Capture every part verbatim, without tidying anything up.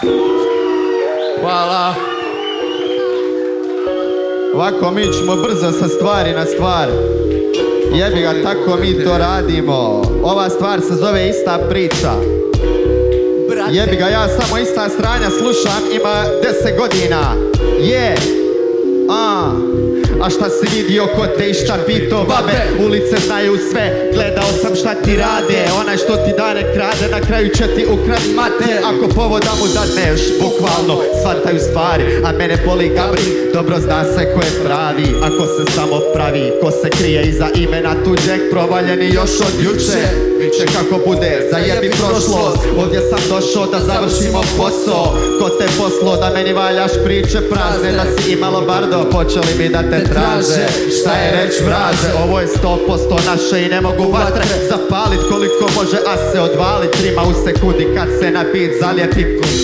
Hvala. Ovako mi ćemo brzo sa stvari na stvar. Jebi ga, tako mi to radimo. Ova stvar se zove ista priča. Jebi ga, ja samo ista stranja slušam, ima deset godina. Je, a A šta si vidio ko te i šta pito babe? Ulice znaju sve, gledao sam šta ti rade. Onaj što ti dane krade, na kraju će ti ukrast mate. Ako povoda mu dadneš, bukvalno shvataju stvari. A mene boli gabri, dobro zna se ko je pravi. Ako se samo pravi, ko se krije iza imena tuđeg. Provaljeni još od juče, biće kako bude, zajebi prošlost. Ovdje sam došao da završimo posao. Ko te poslo da meni valjaš priče prazne? Da si imalo bardo, počeli mi da te traže. Šta je reć vraže? Ovo je sto posto naše i ne mogu vatre zapalit koliko može, a se odvalit trima u sekundi kad se na bit zalijepi.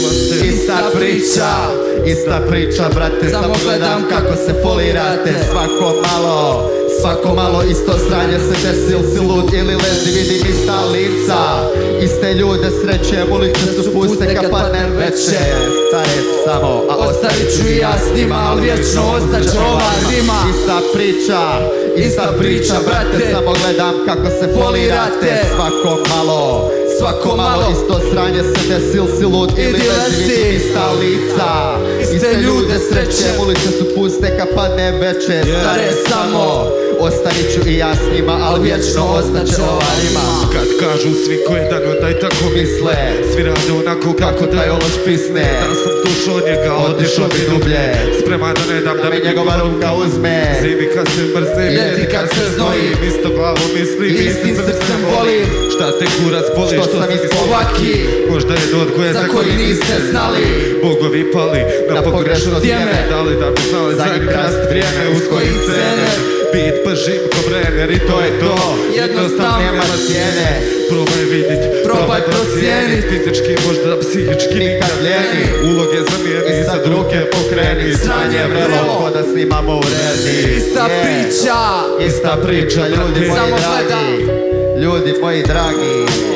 Ista priča, ista priča brate, samo gledam kako se folirate. Svako malo, svako malo isto sranje se desil si lud ili lezi, vidim ista lica. Iste ljude srećem, ulice su puste kad padne veče. Stare samo, a ostavit ću i ja s njima, al vječno ostaće ova rima. Ista priča, ista priča brate, samo gledam kako se folirate. Svako malo, svako malo isto sranje se desil si lud ili lezi, vidim ista lica. Iste ljude srećem, ulice su puste kad padne veče. Stare samo, ostavit ću i ja s njima, al vječno ostaće ova rima. Kad kažu svi ko je dan, onda i tako misle. Svi rade onako kako taj ološ pisne. Da sam slušao njega, otišao bi dublje. Spreman da ne dam da mi njegova ruka uzme. Zimi kad se mrzim, ljeti kad se znojim. Isto glavom mislim, istim srcem volim. Šta te kurac boli, što sam iz Slovaki. Možda je do odgoja za koji niste znali. Bogovi pali na pogrešno vrijeme. Dali da bi znali za krast vrijeme uz koji cene. Bit pržim ko brener i to je to. Jednostavno nema cijene. Probaj vidit, probaj procijenit. Fizički možda psihički nikad ljeni. Uloge zamijeni i sa druge pokreni. Sranje vrelo ko da snimamo u redi. Ista priča, ista priča ljudi moji dragi. Ljudi moji dragi.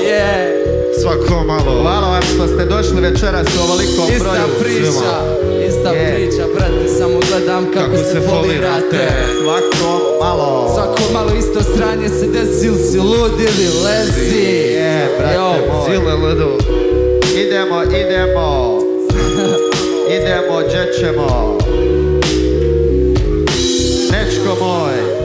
Svako malo. Hvala vam što ste došli večeras u ovolikom broju. Ista priča, ista priča brate, samo gledam kako se folirate. Svako malo. Svako malo isto stranje se desil si lud ili lezi. Je, brate moj. Zile ledo. Idemo, idemo. Idemo, gdje ćemo. Nečko moj.